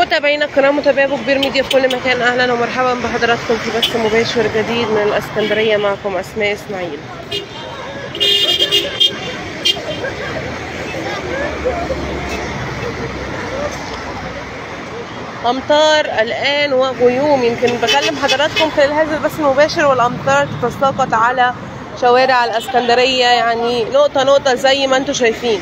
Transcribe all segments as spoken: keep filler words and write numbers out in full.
متابعينا الكرام، متابعي ابو كبير ميديا في كل مكان، اهلا ومرحبا بحضراتكم في بث مباشر جديد من الاسكندريه. معكم اسماء اسماعيل. امطار الان وغيوم، يمكن بكلم حضراتكم خلال هذا البث المباشر والامطار تتساقط على شوارع الاسكندريه، يعني نقطه نقطه زي ما انتم شايفين.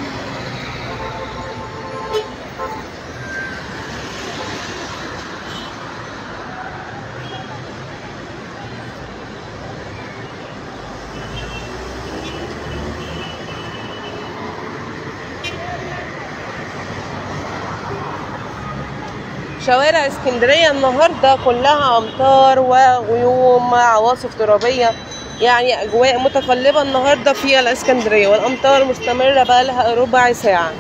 شوارع اسكندريه النهارده كلها امطار وغيوم عواصف ترابيه، يعني اجواء متقلبه النهارده في الاسكندريه، والامطار مستمره بقى لها ربع ساعه.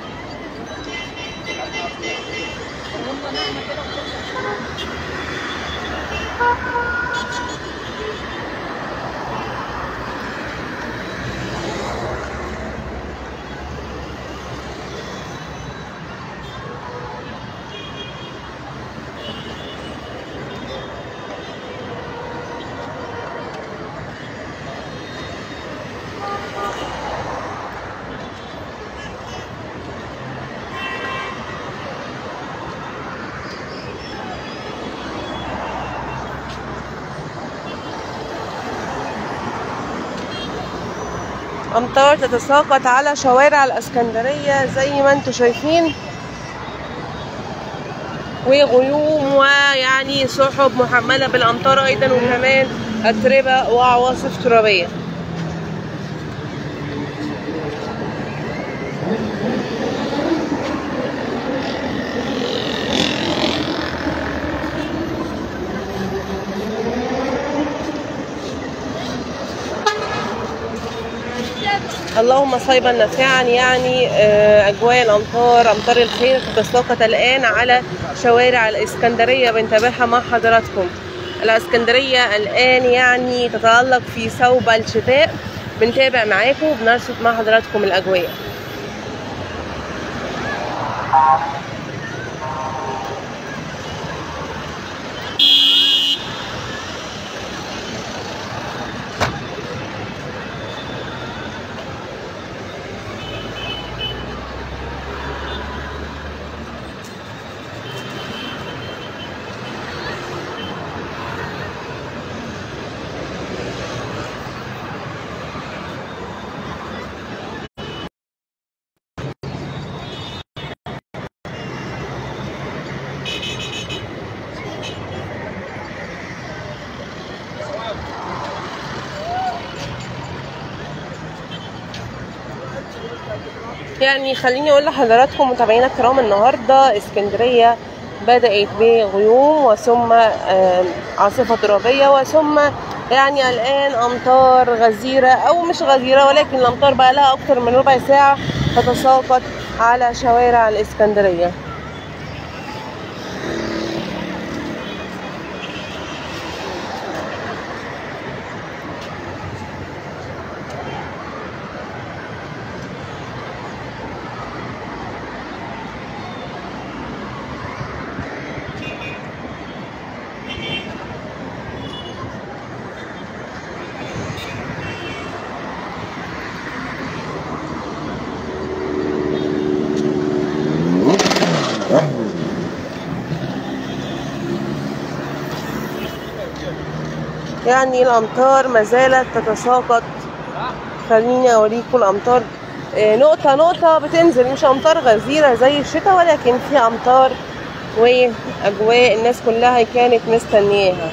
امطار تتساقط على شوارع الاسكندريه زي ما انتم شايفين، وغيوم ويعني سحب محمله بالامطار ايضا، وكمان اتربه وعواصف ترابيه. اللهم صيبا نافعا، يعني اجواء الامطار امطار الخير تتساقط الان على شوارع الاسكندريه. بنتابعها مع حضراتكم. الاسكندريه الان يعني تتالق في ثوب الشتاء، بنتابع معاكم وبنرصد مع حضراتكم الاجواء. يعني خليني اقول لحضراتكم متابعينا الكرام، النهارده اسكندريه بدات بغيوم وثم عاصفه ترابيه، وثم يعني الان امطار غزيره او مش غزيره، ولكن الامطار بقى لها اكتر من ربع ساعه تتساقط على شوارع الاسكندريه. يعني الامطار ما زالت تتساقط. خليني اوريكم الامطار نقطه نقطه بتنزل، مش امطار غزيره زي الشتاء، ولكن في امطار واجواء الناس كلها كانت مستنياها.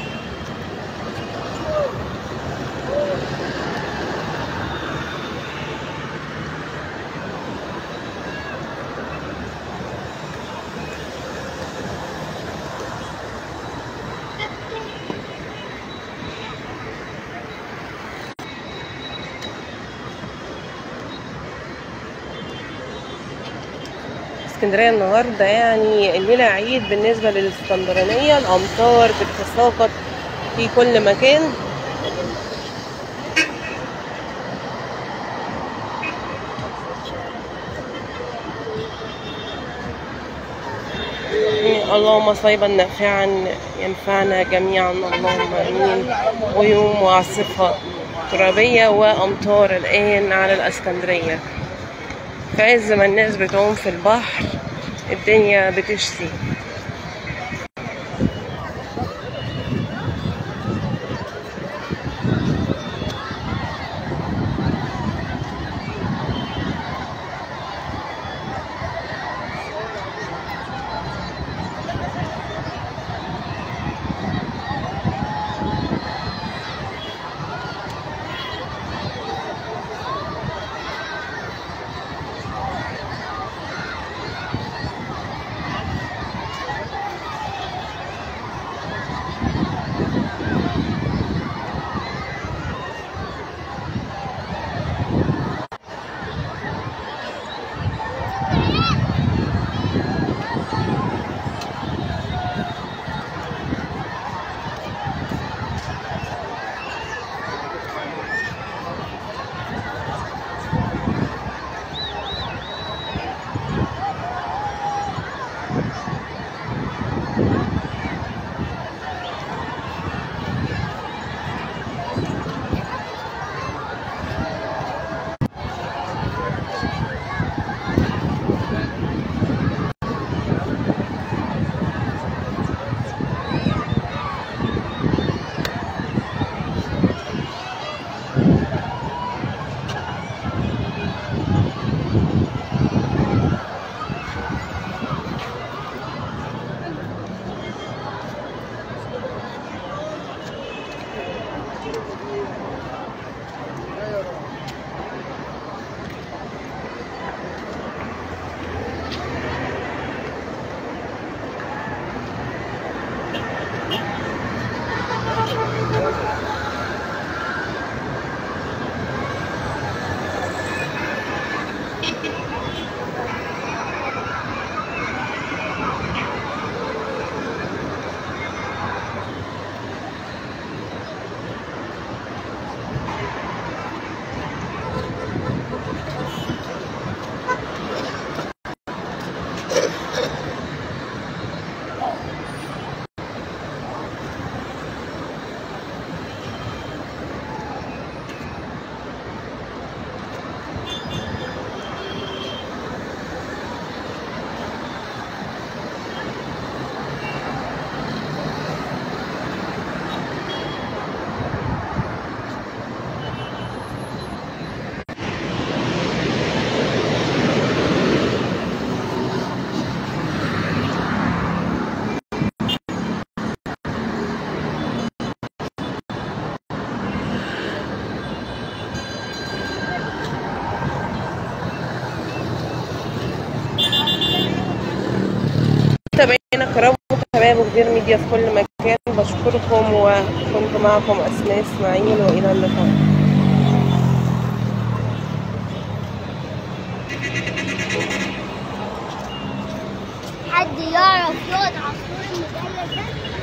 اسكندريه النهارده يعني الليله عيد بالنسبه للاسكندرانيه، الامطار بتتساقط في كل مكان. اللهم صيبا نافعا ينفعنا جميعا اللهم امين. غيوم وعاصفة ترابية وأمطار الآن على الإسكندرية. في عز ما الناس بتعوم في البحر الدنيا بتشتي. متابعينا الكرام ومتابعي ابو كبير ميديا في كل مكان، بشكركم وكنت معكم اسماء اسماعيل والى اللقاء. حد يعرف يقعد عصفور المثلث ده؟